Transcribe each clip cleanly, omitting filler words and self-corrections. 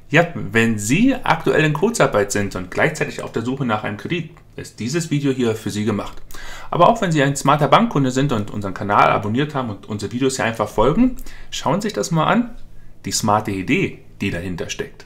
Ja, wenn Sie aktuell in Kurzarbeit sind und gleichzeitig auf der Suche nach einem Kredit, ist dieses Video hier für Sie gemacht. Aber auch wenn Sie ein smarter Bankkunde sind und unseren Kanal abonniert haben und unsere Videos hier einfach folgen, schauen Sie sich das mal an. Die smarte Idee, die dahinter steckt.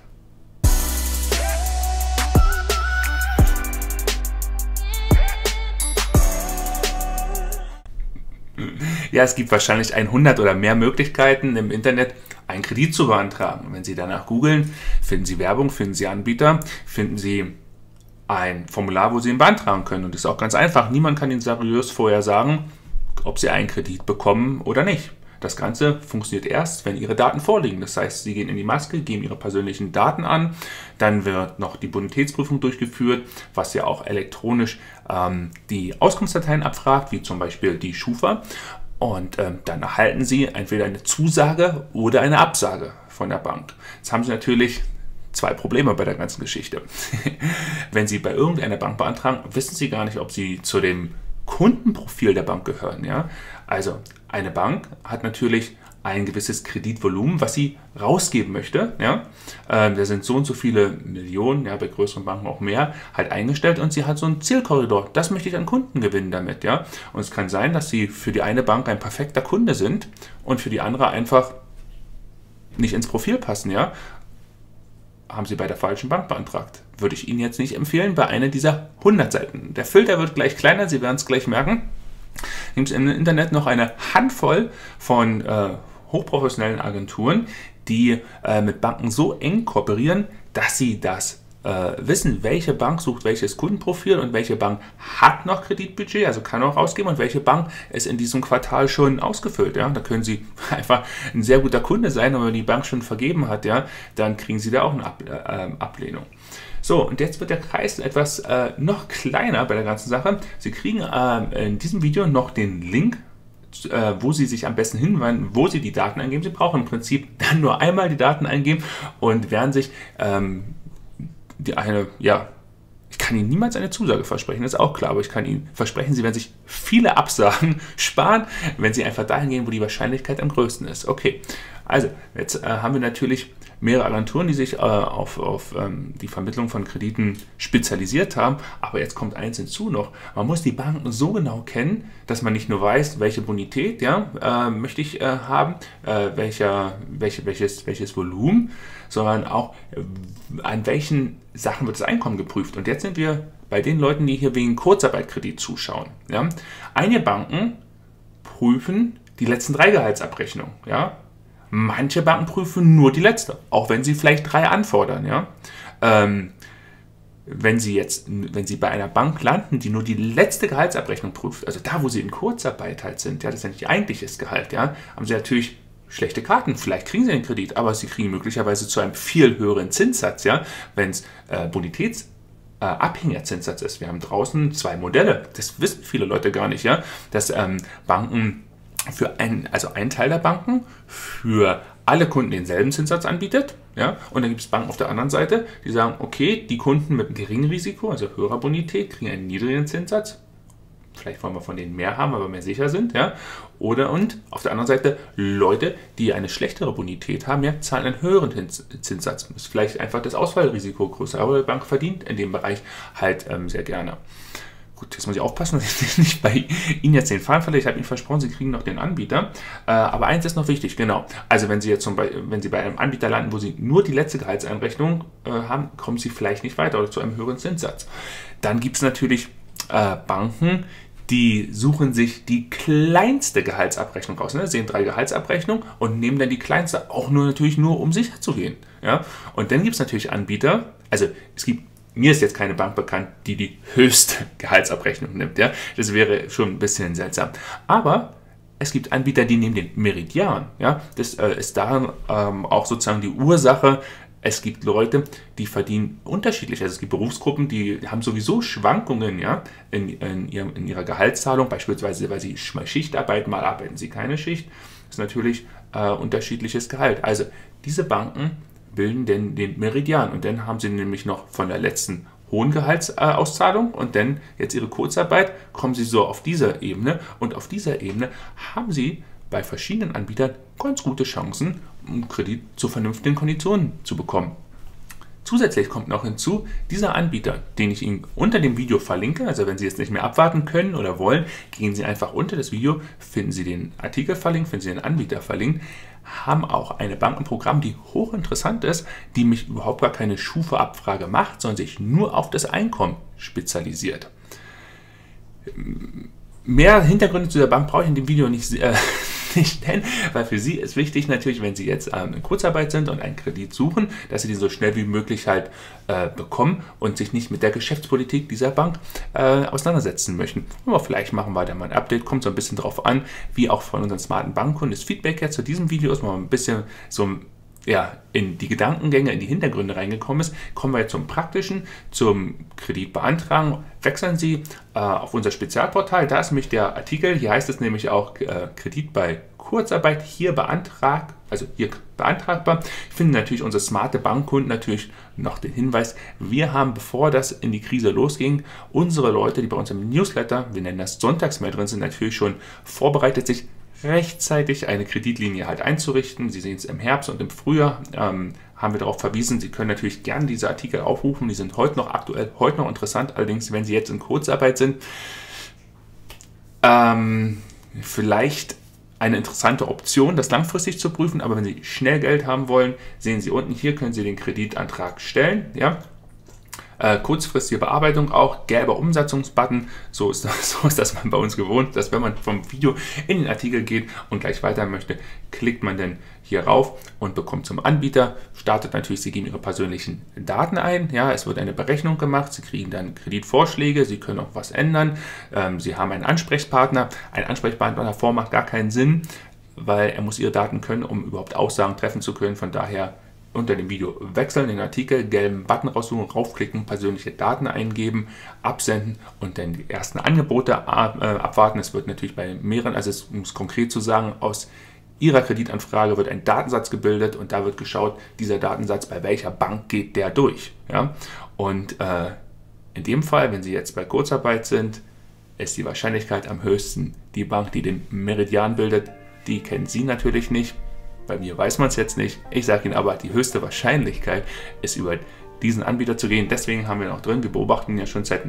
Ja, es gibt wahrscheinlich 100 oder mehr Möglichkeiten im Internet, einen Kredit zu beantragen. Und wenn Sie danach googeln, finden Sie Werbung, finden Sie Anbieter, finden Sie ein Formular, wo Sie ihn beantragen können. Und das ist auch ganz einfach. Niemand kann Ihnen seriös vorher sagen, ob Sie einen Kredit bekommen oder nicht. Das Ganze funktioniert erst, wenn Ihre Daten vorliegen. Das heißt, Sie gehen in die Maske, geben Ihre persönlichen Daten an, dann wird noch die Bonitätsprüfung durchgeführt, was ja auch elektronisch die Auskunftsdateien abfragt, wie zum Beispiel die Schufa. Und dann erhalten Sie entweder eine Zusage oder eine Absage von der Bank. Jetzt haben Sie natürlich zwei Probleme bei der ganzen Geschichte. Wenn Sie bei irgendeiner Bank beantragen, wissen Sie gar nicht, ob Sie zu dem Kundenprofil der Bank gehören. Ja? Also eine Bank hat natürlich ein gewisses Kreditvolumen, was sie rausgeben möchte. Ja? Da sind so und so viele Millionen, ja, bei größeren Banken auch mehr, halt eingestellt und sie hat so einen Zielkorridor. Das möchte ich an Kunden gewinnen damit. Ja? Und es kann sein, dass sie für die eine Bank ein perfekter Kunde sind und für die andere einfach nicht ins Profil passen. Ja? Haben Sie bei der falschen Bank beantragt. Würde ich Ihnen jetzt nicht empfehlen, bei einer dieser 100 Seiten. Der Filter wird gleich kleiner, Sie werden es gleich merken. Gibt es im Internet noch eine Handvoll von hochprofessionellen Agenturen, die mit Banken so eng kooperieren, dass sie das wissen, welche Bank sucht welches Kundenprofil und welche Bank hat noch Kreditbudget, also kann auch ausgeben, und welche Bank ist in diesem Quartal schon ausgefüllt. Ja? Da können Sie einfach ein sehr guter Kunde sein, und wenn die Bank schon vergeben hat, ja, dann kriegen Sie da auch eine Ablehnung. So, und jetzt wird der Kreis etwas noch kleiner bei der ganzen Sache. Sie kriegen in diesem Video noch den Link, wo Sie sich am besten hinwenden, wo Sie die Daten eingeben. Sie brauchen im Prinzip dann nur einmal die Daten eingeben und werden sich ich kann Ihnen niemals eine Zusage versprechen, das ist auch klar, aber ich kann Ihnen versprechen, Sie werden sich viele Absagen sparen, wenn Sie einfach dahin gehen, wo die Wahrscheinlichkeit am größten ist. Okay, also jetzt haben wir natürlich mehrere Agenturen, die sich auf die Vermittlung von Krediten spezialisiert haben, aber jetzt kommt eins hinzu noch. Man muss die Banken so genau kennen, dass man nicht nur weiß, welche Bonität möchte ich haben, welches Volumen, sondern auch an welchen Sachen wird das Einkommen geprüft. Und jetzt sind wir bei den Leuten, die hier wegen Kurzarbeitkredit zuschauen. Ja? Einige Banken prüfen die letzten 3 Gehaltsabrechnungen. Ja? Manche Banken prüfen nur die letzte, auch wenn sie vielleicht 3 anfordern. Ja? Wenn Sie bei einer Bank landen, die nur die letzte Gehaltsabrechnung prüft, also da, wo Sie in Kurzarbeit halt sind, ja, das ist ja nicht Ihr eigentliches Gehalt, ja, haben Sie natürlich schlechte Karten. Vielleicht kriegen Sie einen Kredit, aber Sie kriegen möglicherweise zu einem viel höheren Zinssatz, ja, wenn es bonitätsabhängiger Zinssatz ist. Wir haben draußen 2 Modelle. Das wissen viele Leute gar nicht, ja, dass Banken ein Teil der Banken für alle Kunden denselben Zinssatz anbietet, ja, und dann gibt es Banken auf der anderen Seite, die sagen, okay, die Kunden mit einem geringen Risiko, also höherer Bonität, kriegen einen niedrigen Zinssatz. Vielleicht wollen wir von denen mehr haben, aber mehr sicher sind, ja. Und auf der anderen Seite Leute, die eine schlechtere Bonität haben, ja, zahlen einen höheren Zinssatz. Das ist vielleicht einfach das Ausfallrisiko größer, aber die Bank verdient in dem Bereich halt sehr gerne. Gut, jetzt muss ich aufpassen, dass ich nicht bei Ihnen jetzt den Faden verliere. Ich habe Ihnen versprochen, Sie kriegen noch den Anbieter. Aber eins ist noch wichtig, genau. Also wenn Sie jetzt wenn Sie bei einem Anbieter landen, wo Sie nur die letzte Gehaltseinrechnung haben, kommen Sie vielleicht nicht weiter oder zu einem höheren Zinssatz. Dann gibt es natürlich Banken, die suchen sich die kleinste Gehaltsabrechnung raus. Ne? Sehen 3 Gehaltsabrechnungen und nehmen dann die kleinste, auch natürlich nur, um sicher zu gehen. Ja? Und dann gibt es natürlich Anbieter, also mir ist jetzt keine Bank bekannt, die die höchste Gehaltsabrechnung nimmt. Ja? Das wäre schon ein bisschen seltsam. Aber es gibt Anbieter, die nehmen den Meridian. Ja? Das ist daran auch sozusagen die Ursache. Es gibt Leute, die verdienen unterschiedlich. Also es gibt Berufsgruppen, die haben sowieso Schwankungen, ja, in ihrer Gehaltszahlung. Beispielsweise, weil sie mal Schicht arbeiten, mal arbeiten sie keine Schicht. Das ist natürlich unterschiedliches Gehalt. Also diese Banken bilden den Meridian. Und dann haben sie nämlich noch von der letzten hohen Gehaltsauszahlung und dann jetzt ihre Kurzarbeit, kommen sie so auf diese Ebene. Und auf dieser Ebene haben sie bei verschiedenen Anbietern ganz gute Chancen, um Kredit zu vernünftigen Konditionen zu bekommen. Zusätzlich kommt noch hinzu, dieser Anbieter, den ich Ihnen unter dem Video verlinke, also wenn Sie jetzt nicht mehr abwarten können oder wollen, gehen Sie einfach unter das Video, finden Sie den Artikel verlinkt, finden Sie den Anbieter verlinkt, haben auch eine Bank im Programm, die hochinteressant ist, die mich überhaupt gar keine Schufa-Abfrage macht, sondern sich nur auf das Einkommen spezialisiert. Mehr Hintergründe zu der Bank brauche ich in dem Video nicht nennen, weil für Sie ist wichtig natürlich, wenn Sie jetzt in Kurzarbeit sind und einen Kredit suchen, dass Sie den so schnell wie möglich halt bekommen und sich nicht mit der Geschäftspolitik dieser Bank auseinandersetzen möchten. Aber vielleicht machen wir da mal ein Update, kommt so ein bisschen drauf an, wie auch von unseren smarten Bankkunden das Feedback jetzt zu diesem Video ist, mal ein bisschen so in die Gedankengänge, in die Hintergründe reingekommen ist, kommen wir jetzt zum Praktischen, zum Kredit beantragen. Wechseln Sie auf unser Spezialportal, da ist nämlich der Artikel, hier heißt es nämlich auch Kredit bei Kurzarbeit, hier beantragbar. Ich finde natürlich unsere smarte Bankkunden natürlich noch den Hinweis, wir haben, bevor das in die Krise losging, unsere Leute, die bei uns im Newsletter, wir nennen das Sonntagsmail drin sind, natürlich schon vorbereitet, sich rechtzeitig eine Kreditlinie halt einzurichten. Sie sehen es im Herbst und im Frühjahr, haben wir darauf verwiesen. Sie können natürlich gerne diese Artikel aufrufen, die sind heute noch aktuell, heute noch interessant. Allerdings, wenn Sie jetzt in Kurzarbeit sind, vielleicht eine interessante Option, das langfristig zu prüfen, aber wenn Sie schnell Geld haben wollen, sehen Sie unten, hier können Sie den Kreditantrag stellen, ja. Kurzfristige Bearbeitung auch, gelber Umsetzungsbutton, so ist das man bei uns gewohnt, dass wenn man vom Video in den Artikel geht und gleich weiter möchte, klickt man dann hier rauf und bekommt zum Anbieter, startet natürlich, Sie geben Ihre persönlichen Daten ein, ja, es wird eine Berechnung gemacht, Sie kriegen dann Kreditvorschläge, Sie können auch was ändern, Sie haben einen Ansprechpartner, ein Ansprechpartner davor macht gar keinen Sinn, weil er muss Ihre Daten können, um überhaupt Aussagen treffen zu können, von daher unter dem Video wechseln, den Artikel, gelben Button raussuchen, raufklicken, persönliche Daten eingeben, absenden und dann die ersten Angebote abwarten. Es wird natürlich bei mehreren, also um es konkret zu sagen, aus Ihrer Kreditanfrage wird ein Datensatz gebildet und da wird geschaut, dieser Datensatz, bei welcher Bank geht der durch. Ja? Und in dem Fall, wenn Sie jetzt bei Kurzarbeit sind, ist die Wahrscheinlichkeit am höchsten, die Bank, die den Meridian bildet, die kennen Sie natürlich nicht. Bei mir weiß man es jetzt nicht. Ich sage Ihnen aber, die höchste Wahrscheinlichkeit ist über diesen Anbieter zu gehen. Deswegen haben wir noch drin, wir beobachten ihn ja schon seit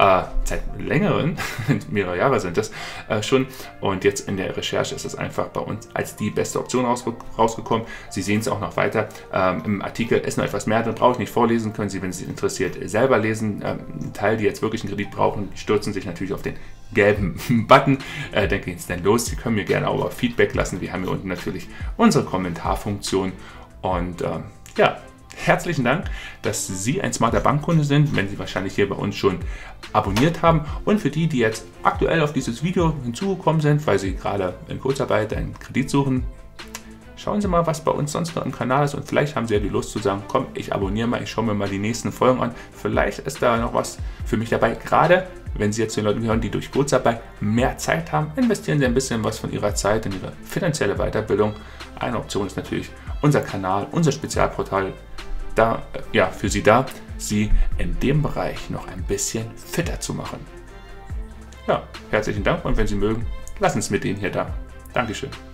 längeren, mehrere Jahre sind das schon. Und jetzt in der Recherche ist es einfach bei uns als die beste Option rausgekommen. Sie sehen es auch noch weiter. Im Artikel ist noch etwas mehr drin, brauche ich nicht vorlesen, können Sie, wenn Sie interessiert, selber lesen. Ein Teil, die jetzt wirklich einen Kredit brauchen, stürzen sich natürlich auf den gelben Button, dann geht es dann los. Sie können mir gerne auch Feedback lassen. Wir haben hier unten natürlich unsere Kommentarfunktion und ja, herzlichen Dank, dass Sie ein smarter Bankkunde sind, wenn Sie wahrscheinlich hier bei uns schon abonniert haben und für die, die jetzt aktuell auf dieses Video hinzugekommen sind, weil Sie gerade in Kurzarbeit einen Kredit suchen, schauen Sie mal, was bei uns sonst noch im Kanal ist und vielleicht haben Sie ja die Lust zu sagen, komm, ich abonniere mal, ich schaue mir mal die nächsten Folgen an, vielleicht ist da noch was für mich dabei, gerade wenn Sie jetzt den Leuten hören, die durch Kurzarbeit mehr Zeit haben, investieren Sie ein bisschen was von Ihrer Zeit in Ihre finanzielle Weiterbildung. Eine Option ist natürlich unser Kanal, unser Spezialportal, da, ja, für Sie da, Sie in dem Bereich noch ein bisschen fitter zu machen. Ja, herzlichen Dank und wenn Sie mögen, lassen Sie es mit Ihnen hier da. Dankeschön.